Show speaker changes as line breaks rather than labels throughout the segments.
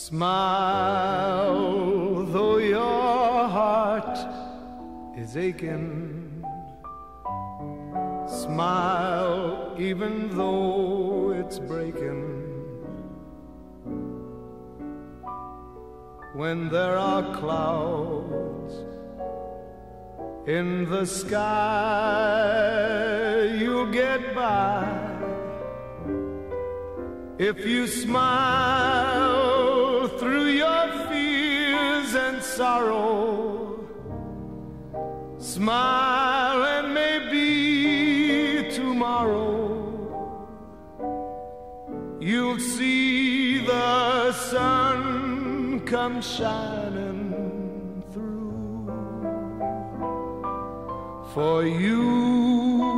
Smile, though your heart is aching. Smile, even though it's breaking. When there are clouds in the sky, you'll get by. If you smile through your fears and sorrow, smile and maybe tomorrow you'll see the sun come shining through for you.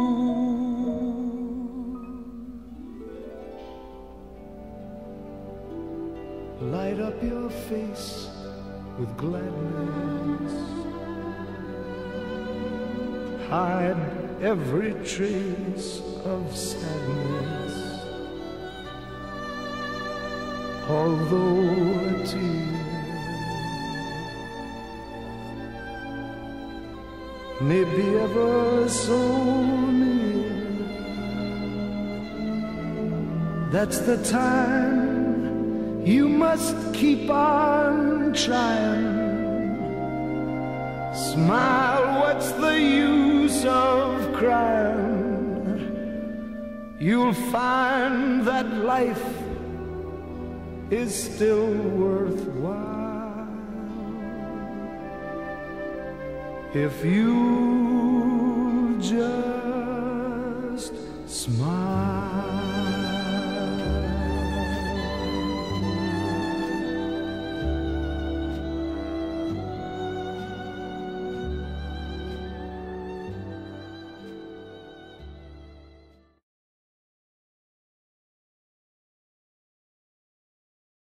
Light up your face with gladness. Hide every trace of sadness. Although a tear may be ever so near, that's the time you must keep on trying. Smile, what's the use of crying? You'll find that life is still worthwhile if you